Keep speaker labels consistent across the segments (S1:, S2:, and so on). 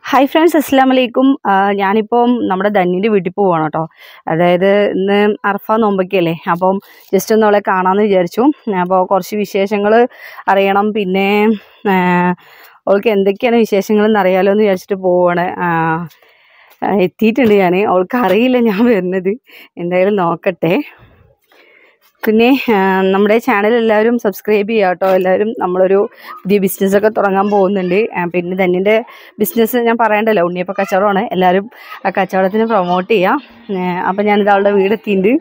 S1: Hi friends, അസ്സലാമു അലൈക്കും. ഞാനിപ്പം നമ്മുടെ ധന്യൻ്റെ വീട്ടിൽ പോവാണ് കേട്ടോ. അതായത് ഇന്ന് അറഫ നോമ്പൊക്കെയല്ലേ, അപ്പം ജസ്റ്റ് ഒന്ന് അവളെ കാണാമെന്ന് വിചാരിച്ചു. അപ്പോൾ കുറച്ച് വിശേഷങ്ങൾ അറിയണം, പിന്നെ അവൾക്ക് എന്തൊക്കെയാണ് വിശേഷങ്ങളെന്ന് അറിയാലോ എന്ന് വിചാരിച്ചിട്ട് പോവാണ്. എത്തിയിട്ടുണ്ട് ഞാൻ. അവൾക്ക് അറിയില്ല ഞാൻ വരുന്നത്. എന്തായാലും നോക്കട്ടെ. പിന്നെ നമ്മുടെ ചാനൽ എല്ലാവരും സബ്സ്ക്രൈബ് ചെയ്യുക കേട്ടോ. എല്ലാവരും നമ്മളൊരു പുതിയ ബിസിനസ്സൊക്കെ തുടങ്ങാൻ പോകുന്നുണ്ട്. പിന്നെ ധന്യൻ്റെ ബിസിനസ് ഞാൻ പറയണ്ടല്ലോ, ഉണ്ണിയപ്പം കച്ചവടമാണ്. എല്ലാവരും ആ കച്ചവടത്തിന് പ്രൊമോട്ട് ചെയ്യാം. അപ്പം ഞാനിത് അവളുടെ വീടെത്തിയിട്ടുണ്ട്.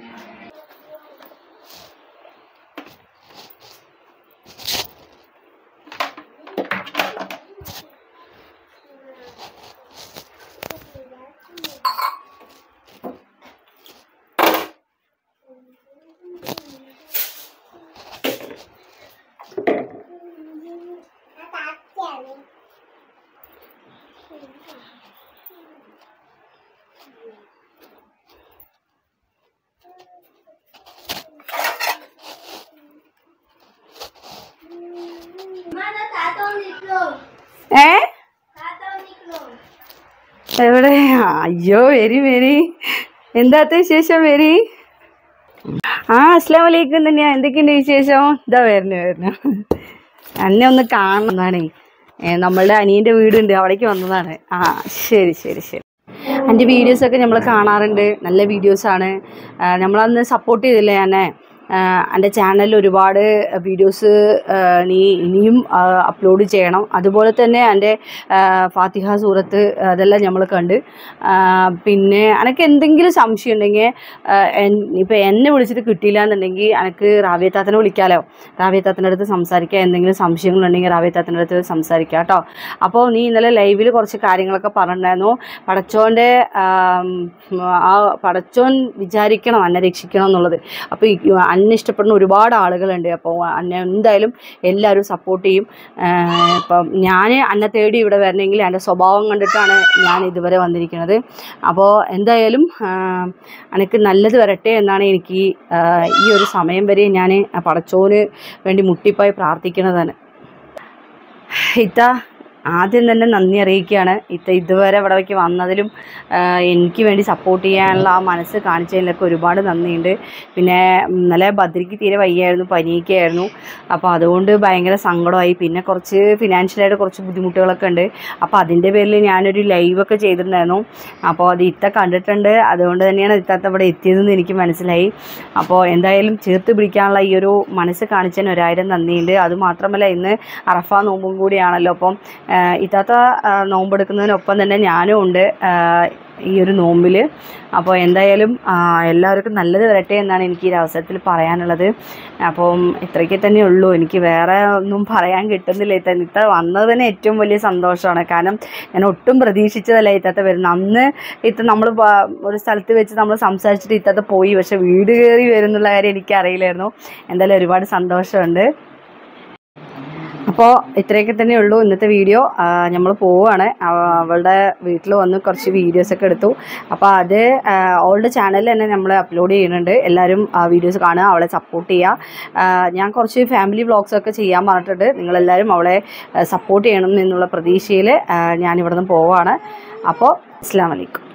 S1: എവിടെ? അയ്യോ, വരി. എന്താത്ത വിശേഷം? വരി. അസ്സലാമു അലൈക്കും. തന്നെയാ, എന്തൊക്കെയുണ്ട് വിശേഷം? ഇതാ വരുന്നു. എന്നെ ഒന്ന് കാണുന്നതാണേ. നമ്മളുടെ അനിയൻ്റെ വീടുണ്ട്, അവിടേക്ക് വന്നതാണ്. ശരി. എൻ്റെ വീഡിയോസൊക്കെ നമ്മൾ കാണാറുണ്ട്. നല്ല വീഡിയോസാണ്. നമ്മളന്ന് സപ്പോർട്ട് ചെയ്തില്ലേ എന്നെ. എൻ്റെ ചാനലിൽ ഒരുപാട് വീഡിയോസ് ഇനിയും അപ്ലോഡ് ചെയ്യണം. അതുപോലെ തന്നെ എൻ്റെ ഫാത്തിഹ സൂറത്ത് അതെല്ലാം നമ്മൾ കണ്ട്. പിന്നെ എനിക്ക് എന്തെങ്കിലും സംശയം ഉണ്ടെങ്കിൽ ഇപ്പോൾ എന്നെ വിളിച്ചിട്ട് കിട്ടിയില്ല എന്നുണ്ടെങ്കിൽ എനിക്ക് റാബിയ താത്തനെ വിളിക്കാമല്ലോ. റാബിയ താത്തൻ്റെ അടുത്ത് സംസാരിക്കാം. എന്തെങ്കിലും സംശയങ്ങളുണ്ടെങ്കിൽ റാബിയ താത്തൻ്റെ അടുത്ത് സംസാരിക്കാം കേട്ടോ. അപ്പോൾ നീ ഇന്നലെ ലൈവിൽ കുറച്ച് കാര്യങ്ങളൊക്കെ പറഞ്ഞിട്ടുണ്ടായിരുന്നു. പടച്ചോൻ വിചാരിക്കണം എന്നെ രക്ഷിക്കണം എന്നുള്ളത്. അപ്പോൾ എന്നെ ഇഷ്ടപ്പെടുന്ന ഒരുപാട് ആളുകളുണ്ട്. അപ്പോൾ എന്നെ എന്തായാലും എല്ലാവരും സപ്പോർട്ട് ചെയ്യും. ഇപ്പം ഞാൻ എന്നെ തേടി ഇവിടെ വരണമെങ്കിൽ എൻ്റെ സ്വഭാവം കണ്ടിട്ടാണ് ഞാൻ ഇതുവരെ വന്നിരിക്കുന്നത്. അപ്പോൾ എന്തായാലും എനിക്ക് നല്ലത് വരട്ടെ എന്നാണ് എനിക്ക് ഈ ഒരു സമയം വരെ ഞാൻ പടച്ചോന് വേണ്ടി മുട്ടിപ്പോയി പ്രാർത്ഥിക്കുന്നതാണ്. ആദ്യം തന്നെ നന്ദി അറിയിക്കുകയാണ്. ഇതുവരെ ഇവിടേക്ക് വന്നതിലും എനിക്ക് വേണ്ടി സപ്പോർട്ട് ചെയ്യാനുള്ള ആ മനസ്സ് കാണിച്ചതിലൊക്കെ ഒരുപാട് നന്ദിയുണ്ട്. പിന്നെ ഇന്നലെ ബദ്രിക്ക് തീരെ വയ്യായിരുന്നു, പനിയൊക്കെയായിരുന്നു. അപ്പോൾ അതുകൊണ്ട് ഭയങ്കര സങ്കടമായി. പിന്നെ കുറച്ച് ഫിനാൻഷ്യലായിട്ട് കുറച്ച് ബുദ്ധിമുട്ടുകളൊക്കെ ഉണ്ട്. അപ്പോൾ അതിൻ്റെ പേരിൽ ഞാനൊരു ലൈവൊക്കെ ചെയ്തിട്ടുണ്ടായിരുന്നു. അപ്പോൾ അത് കണ്ടിട്ടുണ്ട്. അതുകൊണ്ട് തന്നെയാണ് ഇത്താത്ത ഇവിടെ എത്തിയതെന്ന് എനിക്ക് മനസ്സിലായി. അപ്പോൾ എന്തായാലും ചേർത്ത് പിടിക്കാനുള്ള ഈ ഒരു മനസ്സ് കാണിച്ചതിന് 1000 നന്ദിയുണ്ട്. അതുമാത്രമല്ല, ഇന്ന് അറഫ നോമ്പും കൂടിയാണല്ലോ. അപ്പം ഇത്താത്ത നോമ്പെടുക്കുന്നതിനൊപ്പം തന്നെ ഞാനും ഉണ്ട് ഈ ഒരു നോമ്പിൽ. അപ്പോൾ എന്തായാലും എല്ലാവർക്കും നല്ലത് വരട്ടെ എന്നാണ് എനിക്ക് ഈ അവസരത്തിൽ പറയാനുള്ളത്. അപ്പം ഇത്രയ്ക്ക് തന്നെ ഉള്ളൂ. എനിക്ക് വേറെ ഒന്നും പറയാൻ കിട്ടുന്നില്ല. ഇത്ത വന്നത് തന്നെ ഏറ്റവും വലിയ സന്തോഷമാണ്. കാരണം ഞാൻ ഒട്ടും പ്രതീക്ഷിച്ചതല്ല ഇത്താത്ത വരുന്നത്. അന്ന് നമ്മൾ ഒരു സ്ഥലത്ത് വെച്ച് നമ്മൾ സംസാരിച്ചിട്ട് ഇത്താത്ത പോയി. പക്ഷെ വീട് കയറി വരുന്നുള്ള കാര്യം എനിക്കറിയില്ലായിരുന്നു. എന്തായാലും ഒരുപാട് സന്തോഷമുണ്ട്. അപ്പോൾ ഇത്രയൊക്കെ തന്നെ ഉള്ളൂ ഇന്നത്തെ വീഡിയോ. നമ്മൾ പോവുകയാണ്. അവളുടെ വീട്ടിൽ വന്ന് കുറച്ച് വീഡിയോസൊക്കെ എടുത്തു. അപ്പോൾ അത് അവളുടെ ചാനലിൽ തന്നെ നമ്മൾ അപ്ലോഡ് ചെയ്യുന്നുണ്ട്. എല്ലാവരും ആ വീഡിയോസ് കാണുക, അവളെ സപ്പോർട്ട് ചെയ്യുക. ഞാൻ കുറച്ച് ഫാമിലി വ്ളോഗ്സൊക്കെ ചെയ്യാൻ പറഞ്ഞിട്ടുണ്ട്. നിങ്ങളെല്ലാവരും അവളെ സപ്പോർട്ട് ചെയ്യണം എന്നുള്ള പ്രതീക്ഷയിൽ ഞാനിവിടെ നിന്ന് പോവുകയാണ്. അപ്പോൾ അസ്സലാമു അലൈക്കും.